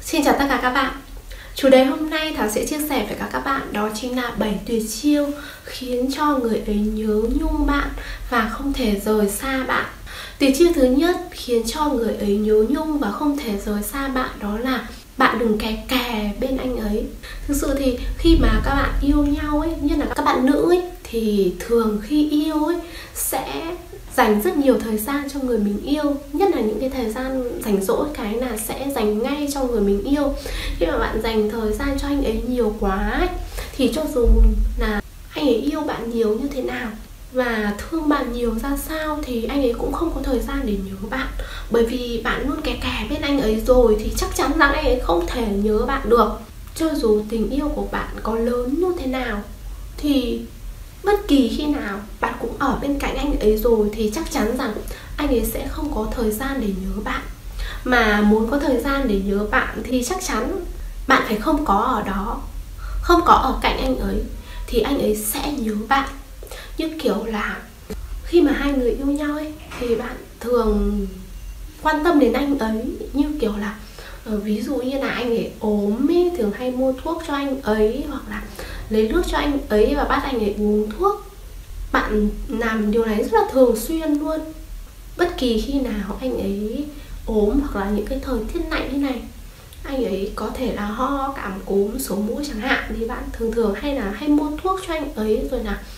Xin chào tất cả các bạn. Chủ đề hôm nay Thảo sẽ chia sẻ với các bạn đó chính là 7 tuyệt chiêu khiến cho người ấy nhớ nhung bạn và không thể rời xa bạn. Tuyệt chiêu thứ nhất khiến cho người ấy nhớ nhung và không thể rời xa bạn đó là bạn đừng kè bên anh ấy. Thực sự thì khi mà các bạn yêu nhau ấy, nhất là các bạn nữ ấy, thì thường khi yêu ấy sẽ dành rất nhiều thời gian cho người mình yêu. Nhất là những cái thời gian rảnh rỗi cái là sẽ dành ngay cho người mình yêu. Khi mà bạn dành thời gian cho anh ấy nhiều quá ấy, thì cho dù là anh ấy yêu bạn nhiều như thế nào và thương bạn nhiều ra sao thì anh ấy cũng không có thời gian để nhớ bạn. Bởi vì bạn luôn kè bên anh ấy rồi thì chắc chắn rằng anh ấy không thể nhớ bạn được. Cho dù tình yêu của bạn có lớn như thế nào thì bất kỳ khi nào bạn cũng ở bên cạnh anh ấy rồi thì chắc chắn rằng anh ấy sẽ không có thời gian để nhớ bạn. Mà muốn có thời gian để nhớ bạn thì chắc chắn bạn phải không có ở đó, không có ở cạnh anh ấy thì anh ấy sẽ nhớ bạn. Như kiểu là khi mà hai người yêu nhau ấy thì bạn thường quan tâm đến anh ấy, như kiểu là ví dụ như là anh ấy ốm ấy, thường hay mua thuốc cho anh ấy, hoặc là lấy nước cho anh ấy và bắt anh ấy uống thuốc. Bạn làm điều này rất là thường xuyên luôn. Bất kỳ khi nào anh ấy ốm hoặc là những cái thời tiết lạnh như này, anh ấy có thể là ho, cảm cúm, sổ mũi chẳng hạn, thì bạn thường hay mua thuốc cho anh ấy, rồi là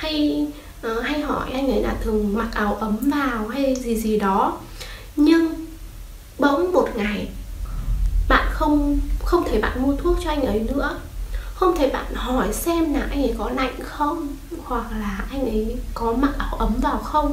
hay hỏi anh ấy là thường mặc áo ấm vào hay gì đó. Nhưng bỗng một ngày bạn không thấy bạn mua thuốc cho anh ấy nữa, không thấy bạn hỏi xem là anh ấy có lạnh không, hoặc là anh ấy có mặc áo ấm vào không,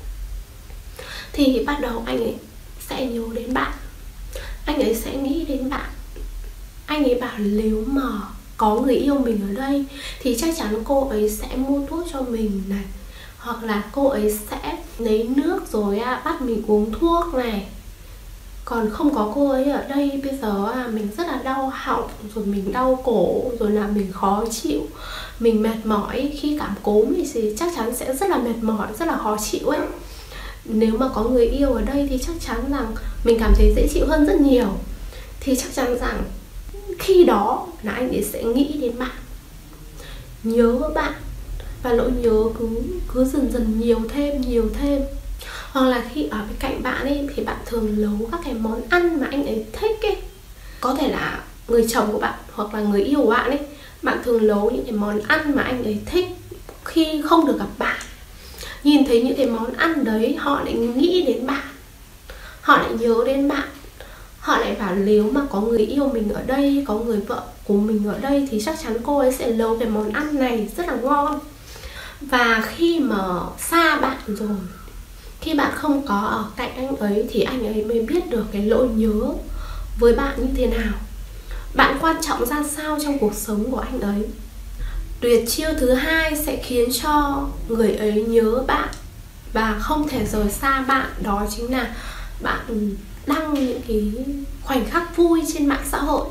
thì bắt đầu anh ấy sẽ nhớ đến bạn. Anh ấy sẽ nghĩ đến bạn. Anh ấy bảo nếu mà có người yêu mình ở đây thì chắc chắn cô ấy sẽ mua thuốc cho mình này, hoặc là cô ấy sẽ lấy nước rồi bắt mình uống thuốc này. Còn không có cô ấy ở đây, bây giờ mình rất là đau họng, rồi mình đau cổ, rồi là mình khó chịu, mình mệt mỏi. Khi cảm cúm thì chắc chắn sẽ rất là mệt mỏi, rất là khó chịu ấy. Nếu mà có người yêu ở đây thì chắc chắn rằng mình cảm thấy dễ chịu hơn rất nhiều. Thì chắc chắn rằng khi đó là anh ấy sẽ nghĩ đến bạn, nhớ bạn, và nỗi nhớ cứ dần nhiều thêm. Hoặc là khi ở bên cạnh bạn ấy thì bạn thường nấu các cái món ăn mà anh ấy thích ấy. Có thể là người chồng của bạn hoặc là người yêu của bạn ấy, bạn thường nấu những cái món ăn mà anh ấy thích khi không được gặp bạn. Nhìn thấy những cái món ăn đấy, họ lại nghĩ đến bạn, họ lại nhớ đến bạn. Họ lại bảo nếu mà có người yêu mình ở đây, có người vợ của mình ở đây thì chắc chắn cô ấy sẽ nấu cái món ăn này rất là ngon. Và khi mà xa bạn rồi, khi bạn không có ở cạnh anh ấy thì anh ấy mới biết được cái nỗi nhớ với bạn như thế nào, bạn quan trọng ra sao trong cuộc sống của anh ấy. Tuyệt chiêu thứ hai sẽ khiến cho người ấy nhớ bạn và không thể rời xa bạn, đó chính là bạn đăng những cái khoảnh khắc vui trên mạng xã hội.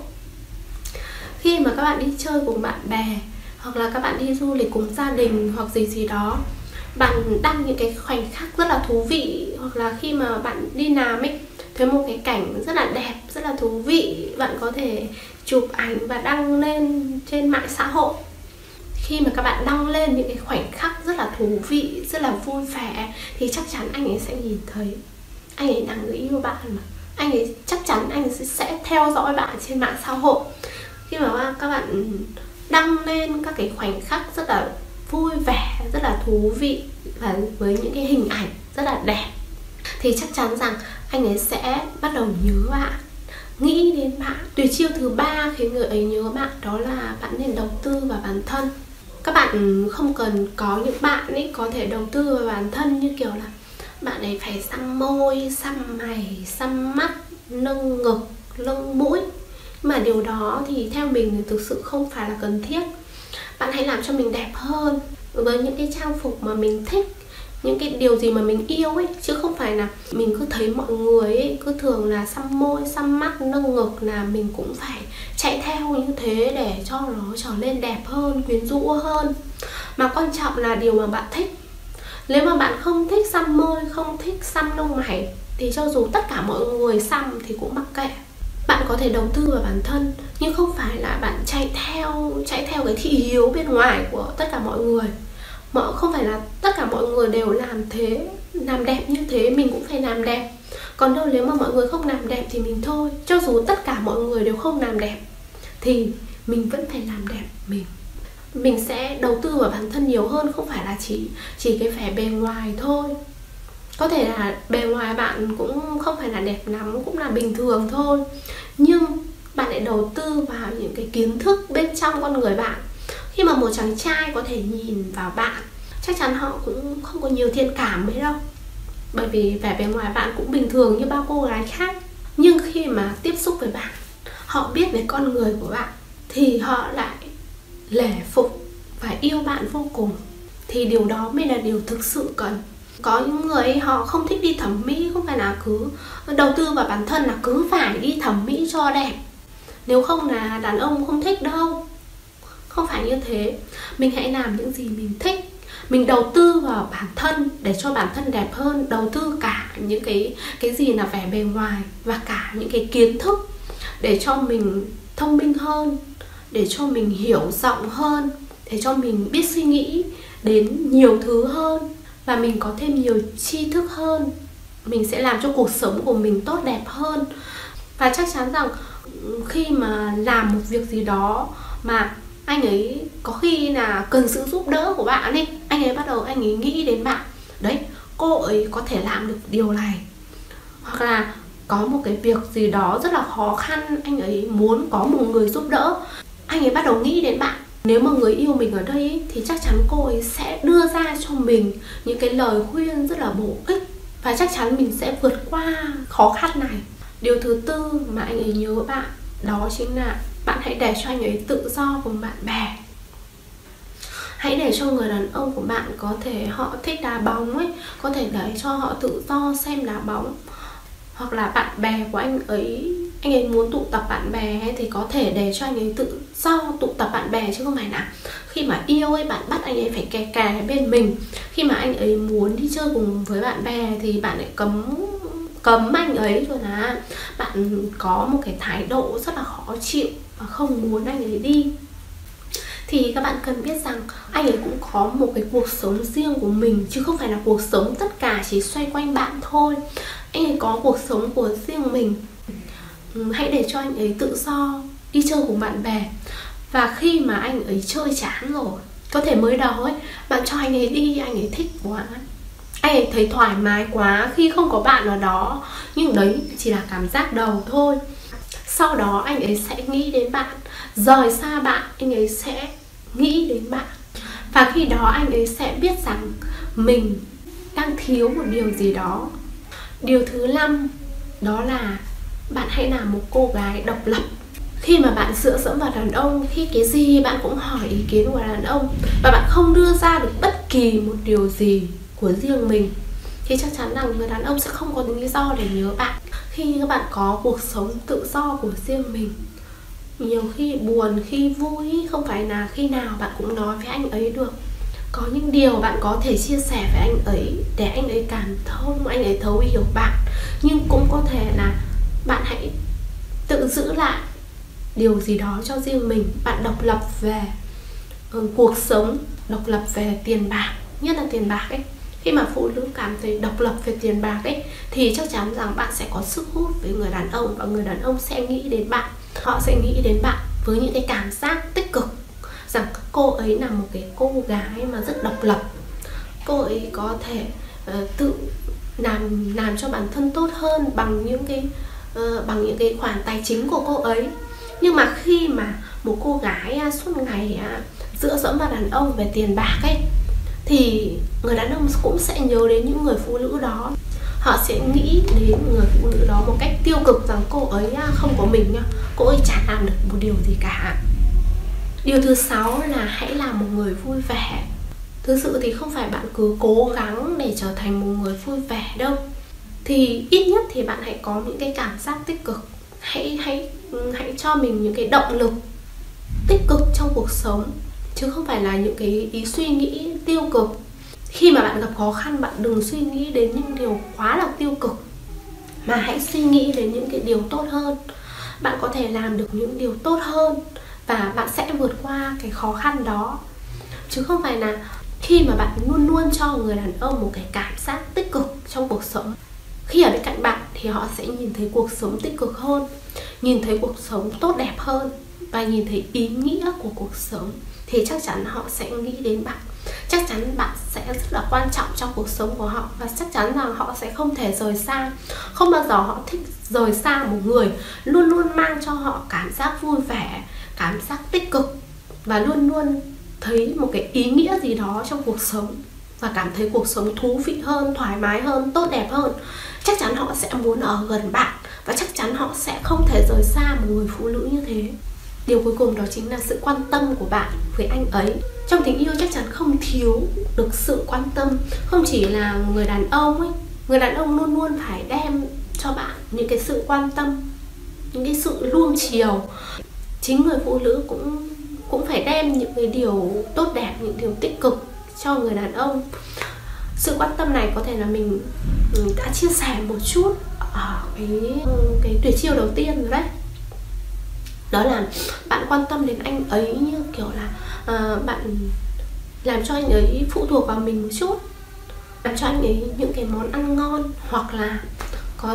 Khi mà các bạn đi chơi cùng bạn bè, hoặc là các bạn đi du lịch cùng gia đình hoặc gì đó, bạn đăng những cái khoảnh khắc rất là thú vị. Hoặc là khi mà bạn đi làm ấy, thấy một cái cảnh rất là đẹp, rất là thú vị, bạn có thể chụp ảnh và đăng lên trên mạng xã hội. Khi mà các bạn đăng lên những cái khoảnh khắc rất là thú vị, rất là vui vẻ thì chắc chắn anh ấy sẽ nhìn thấy. Anh ấy là người yêu bạn mà, anh ấy chắc chắn anh ấy sẽ theo dõi bạn trên mạng xã hội. Khi mà các bạn đăng lên các cái khoảnh khắc rất là vui vẻ, rất là thú vị và với những cái hình ảnh rất là đẹp thì chắc chắn rằng anh ấy sẽ bắt đầu nhớ bạn, nghĩ đến bạn. Tuyệt chiêu thứ ba khiến người ấy nhớ bạn đó là bạn nên đầu tư vào bản thân. Các bạn không cần có những bạn ấy có thể đầu tư vào bản thân như kiểu là bạn ấy phải xăm môi, xăm mày, xăm mắt, nâng ngực, nâng mũi. Mà điều đó thì theo mình thì thực sự không phải là cần thiết. Bạn hãy làm cho mình đẹp hơn với những cái trang phục mà mình thích, những cái điều gì mà mình yêu ấy, chứ không phải là mình cứ thấy mọi người ấy cứ thường là xăm môi, xăm mắt, nâng ngực là mình cũng phải chạy theo như thế để cho nó trở nên đẹp hơn, quyến rũ hơn. Mà quan trọng là điều mà bạn thích. Nếu mà bạn không thích xăm môi, không thích xăm lông mày thì cho dù tất cả mọi người xăm thì cũng mặc kệ. Bạn có thể đầu tư vào bản thân, nhưng không phải là bạn chạy theo cái thị hiếu bên ngoài của tất cả mọi người. Không phải là tất cả mọi người đều làm thế, làm đẹp như thế mình cũng phải làm đẹp. Còn đâu nếu mà mọi người không làm đẹp thì mình thôi. Cho dù tất cả mọi người đều không làm đẹp thì mình vẫn phải làm đẹp mình sẽ đầu tư vào bản thân nhiều hơn, không phải là chỉ cái vẻ bề ngoài thôi. Có thể là bề ngoài bạn cũng không phải là đẹp lắm, cũng là bình thường thôi, nhưng bạn lại đầu tư vào những cái kiến thức bên trong con người bạn. Khi mà một chàng trai có thể nhìn vào bạn, chắc chắn họ cũng không có nhiều thiện cảm mấy đâu, bởi vì vẻ bề ngoài bạn cũng bình thường như bao cô gái khác. Nhưng khi mà tiếp xúc với bạn, họ biết về con người của bạn thì họ lại lễ phục và yêu bạn vô cùng. Thì điều đó mới là điều thực sự cần. Có những người họ không thích đi thẩm mỹ, không phải là cứ đầu tư vào bản thân là cứ phải đi thẩm mỹ cho đẹp, nếu không là đàn ông không thích đâu. Không phải như thế. Mình hãy làm những gì mình thích. Mình đầu tư vào bản thân để cho bản thân đẹp hơn. Đầu tư cả những cái gì là vẻ bề ngoài, và cả những cái kiến thức để cho mình thông minh hơn, để cho mình hiểu rộng hơn, để cho mình biết suy nghĩ đến nhiều thứ hơn, và mình có thêm nhiều tri thức hơn. Mình sẽ làm cho cuộc sống của mình tốt đẹp hơn. Và chắc chắn rằng khi mà làm một việc gì đó mà anh ấy có khi là cần sự giúp đỡ của bạn ấy, anh ấy bắt đầu anh ấy nghĩ đến bạn. Đấy, cô ấy có thể làm được điều này. Hoặc là có một cái việc gì đó rất là khó khăn, anh ấy muốn có một người giúp đỡ, anh ấy bắt đầu nghĩ đến bạn. Nếu mà người yêu mình ở đây ấy, thì chắc chắn cô ấy sẽ đưa ra cho mình những cái lời khuyên rất là bổ ích, và chắc chắn mình sẽ vượt qua khó khăn này. Điều thứ tư mà anh ấy nhớ bạn, đó chính là bạn hãy để cho anh ấy tự do cùng bạn bè. Hãy để cho người đàn ông của bạn, có thể họ thích đá bóng ấy, có thể để cho họ tự do xem đá bóng. Hoặc là bạn bè của anh ấy muốn tụ tập bạn bè ấy, thì có thể để cho anh ấy tự do tụ tập bạn bè, chứ không phải là khi mà yêu ấy bạn bắt anh ấy phải kè kè bên mình. Khi mà anh ấy muốn đi chơi cùng với bạn bè thì bạn lại cấm anh ấy, rồi là bạn có một cái thái độ rất là khó chịu và không muốn anh ấy đi. Thì các bạn cần biết rằng anh ấy cũng có một cái cuộc sống riêng của mình, chứ không phải là cuộc sống tất cả chỉ xoay quanh bạn thôi. Anh ấy có cuộc sống của riêng mình. Hãy để cho anh ấy tự do đi chơi cùng bạn bè. Và khi mà anh ấy chơi chán rồi, có thể mới đầu ấy bạn cho anh ấy đi, anh ấy thích quá, anh ấy thấy thoải mái quá khi không có bạn ở đó, nhưng đấy chỉ là cảm giác đầu thôi. Sau đó anh ấy sẽ nghĩ đến bạn, rời xa bạn anh ấy sẽ nghĩ đến bạn. Và khi đó anh ấy sẽ biết rằng mình đang thiếu một điều gì đó. Điều thứ 5 đó là bạn hãy là một cô gái độc lập. Khi mà bạn dựa dẫm vào đàn ông, khi cái gì bạn cũng hỏi ý kiến của đàn ông, và bạn không đưa ra được bất kỳ một điều gì của riêng mình, thì chắc chắn rằng người đàn ông sẽ không có lý do để nhớ bạn. Khi các bạn có cuộc sống tự do của riêng mình, nhiều khi buồn, khi vui, không phải là khi nào bạn cũng nói với anh ấy được. Có những điều bạn có thể chia sẻ với anh ấy để anh ấy cảm thông, anh ấy thấu hiểu bạn. Nhưng cũng có thể là bạn hãy tự giữ lại điều gì đó cho riêng mình. Bạn độc lập về cuộc sống, độc lập về tiền bạc, nhất là tiền bạc ấy. Khi mà phụ nữ cảm thấy độc lập về tiền bạc ấy, thì chắc chắn rằng bạn sẽ có sức hút với người đàn ông, và người đàn ông sẽ nghĩ đến bạn. Họ sẽ nghĩ đến bạn với những cái cảm giác tích cực, rằng cô ấy là một cái cô gái mà rất độc lập. Cô ấy có thể tự làm cho bản thân tốt hơn bằng những cái khoản tài chính của cô ấy. Nhưng mà khi mà một cô gái suốt ngày dựa dẫm vào đàn ông về tiền bạc ấy, thì người đàn ông cũng sẽ nhớ đến những người phụ nữ đó. Họ sẽ nghĩ đến người phụ nữ đó một cách tiêu cực, rằng cô ấy không có mình nhá, cô ấy chả làm được một điều gì cả. Điều thứ 6 là hãy là một người vui vẻ. Thực sự thì không phải bạn cứ cố gắng để trở thành một người vui vẻ đâu, thì ít nhất thì bạn hãy có những cái cảm giác tích cực. Hãy cho mình những cái động lực tích cực trong cuộc sống, chứ không phải là những cái ý suy nghĩ tiêu cực. Khi mà bạn gặp khó khăn, bạn đừng suy nghĩ đến những điều quá là tiêu cực, mà hãy suy nghĩ đến những cái điều tốt hơn. bạn có thể làm được những điều tốt hơn và bạn sẽ vượt qua cái khó khăn đó. Chứ không phải là khi mà bạn luôn luôn cho người đàn ông một cái cảm giác tích cực trong cuộc sống, khi ở bên cạnh bạn thì họ sẽ nhìn thấy cuộc sống tích cực hơn, nhìn thấy cuộc sống tốt đẹp hơn và nhìn thấy ý nghĩa của cuộc sống, thì chắc chắn họ sẽ nghĩ đến bạn. Chắc chắn bạn sẽ rất là quan trọng trong cuộc sống của họ, và chắc chắn rằng họ sẽ không thể rời xa. Không bao giờ họ thích rời xa một người luôn luôn mang cho họ cảm giác vui vẻ, cảm giác tích cực, và luôn luôn thấy một cái ý nghĩa gì đó trong cuộc sống, và cảm thấy cuộc sống thú vị hơn, thoải mái hơn, tốt đẹp hơn. Chắc chắn họ sẽ muốn ở gần bạn, và chắc chắn họ sẽ không thể rời xa một người phụ nữ như thế. Điều cuối cùng đó chính là sự quan tâm của bạn với anh ấy. Trong tình yêu chắc chắn không thiếu được sự quan tâm. Không chỉ là người đàn ông ấy, người đàn ông luôn luôn phải đem cho bạn những cái sự quan tâm, những cái sự nuông chiều. Chính người phụ nữ cũng phải đem những cái điều tốt đẹp, những điều tích cực cho người đàn ông. Sự quan tâm này có thể là mình đã chia sẻ một chút ở cái tuyệt chiêu đầu tiên rồi đấy. Đó là bạn quan tâm đến anh ấy như kiểu là bạn làm cho anh ấy phụ thuộc vào mình một chút, làm cho anh ấy những cái món ăn ngon, hoặc là có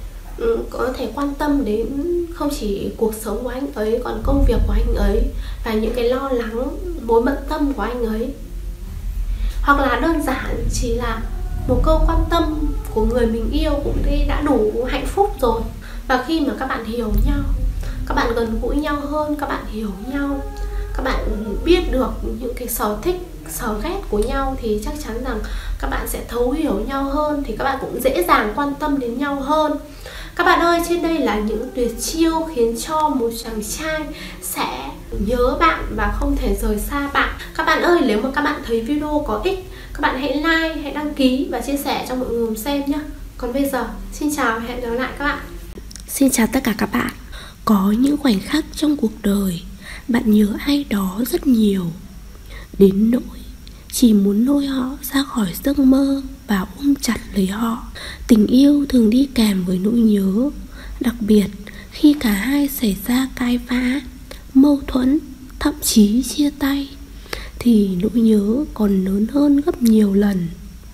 thể quan tâm đến không chỉ cuộc sống của anh ấy, còn công việc của anh ấy và những cái lo lắng, mối bận tâm của anh ấy. Hoặc là đơn giản chỉ là một câu quan tâm của người mình yêu cũng đã đủ hạnh phúc rồi. Và khi mà các bạn hiểu nhau, các bạn gần gũi nhau hơn, các bạn hiểu nhau, các bạn biết được những cái sở thích, sở ghét của nhau, thì chắc chắn rằng các bạn sẽ thấu hiểu nhau hơn, thì các bạn cũng dễ dàng quan tâm đến nhau hơn. Các bạn ơi, trên đây là những tuyệt chiêu khiến cho một chàng trai sẽ nhớ bạn và không thể rời xa bạn. Các bạn ơi, nếu mà các bạn thấy video có ích, các bạn hãy like, hãy đăng ký và chia sẻ cho mọi người cùng xem nhé. Còn bây giờ, xin chào và hẹn gặp lại các bạn. Xin chào tất cả các bạn. Có những khoảnh khắc trong cuộc đời bạn nhớ ai đó rất nhiều, đến nỗi chỉ muốn lôi họ ra khỏi giấc mơ và ôm chặt lấy họ. Tình yêu thường đi kèm với nỗi nhớ, đặc biệt khi cả hai xảy ra cãi vã, mâu thuẫn, thậm chí chia tay, thì nỗi nhớ còn lớn hơn gấp nhiều lần.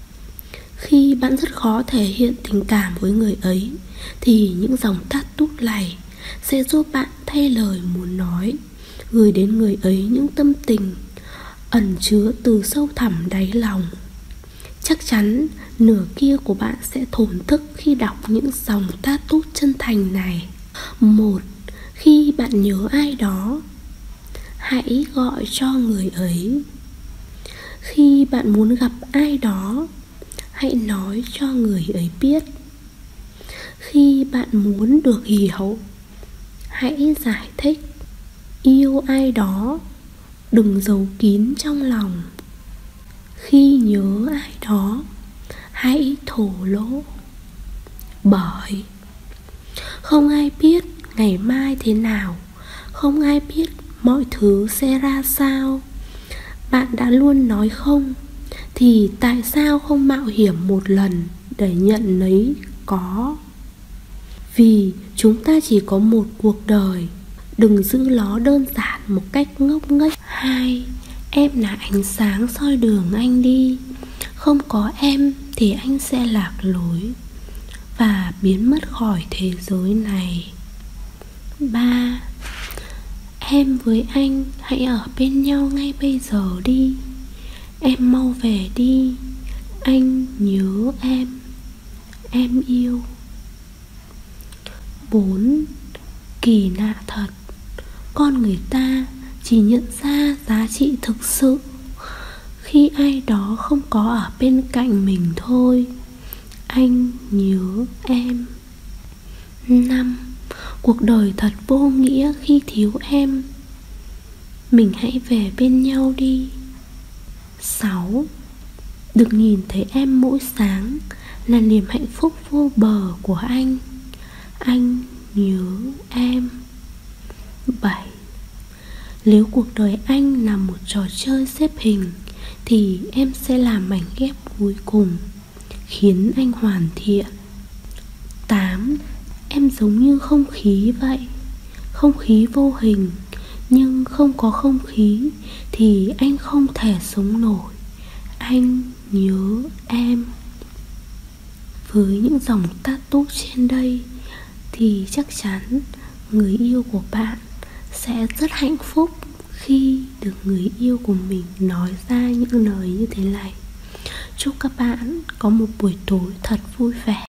Khi bạn rất khó thể hiện tình cảm với người ấy, thì những dòng tát tút này sẽ giúp bạn thay lời muốn nói, gửi đến người ấy những tâm tình ẩn chứa từ sâu thẳm đáy lòng. Chắc chắn nửa kia của bạn sẽ thổn thức khi đọc những dòng tát tút chân thành này. 1. Khi bạn nhớ ai đó, hãy gọi cho người ấy. Khi bạn muốn gặp ai đó, hãy nói cho người ấy biết. Khi bạn muốn được hiểu, hãy giải thích. Yêu ai đó, đừng giấu kín trong lòng. Khi nhớ ai đó, hãy thổ lộ. Bởi không ai biết ngày mai thế nào, không ai biết mọi thứ sẽ ra sao. Bạn đã luôn nói không, thì tại sao không mạo hiểm một lần để nhận lấy có? Vì chúng ta chỉ có một cuộc đời, đừng giữ nó đơn giản một cách ngốc nghếch. 2. Em là ánh sáng soi đường anh đi. Không có em thì anh sẽ lạc lối và biến mất khỏi thế giới này. 3. Em với anh hãy ở bên nhau ngay bây giờ đi. Em mau về đi, anh nhớ em yêu. 4. Kỳ lạ thật, con người ta chỉ nhận ra giá trị thực sự khi ai đó không có ở bên cạnh mình thôi. Anh nhớ em. 5. Cuộc đời thật vô nghĩa khi thiếu em. Mình hãy về bên nhau đi. 6. Được nhìn thấy em mỗi sáng là niềm hạnh phúc vô bờ của anh. Anh nhớ em. 7. Nếu cuộc đời anh là một trò chơi xếp hình, thì em sẽ là mảnh ghép cuối cùng, khiến anh hoàn thiện. 8. Em giống như không khí vậy, không khí vô hình, nhưng không có không khí thì anh không thể sống nổi. Anh nhớ em. Với những dòng tattoo trên đây thì chắc chắn người yêu của bạn sẽ rất hạnh phúc khi được người yêu của mình nói ra những lời như thế này. Chúc các bạn có một buổi tối thật vui vẻ.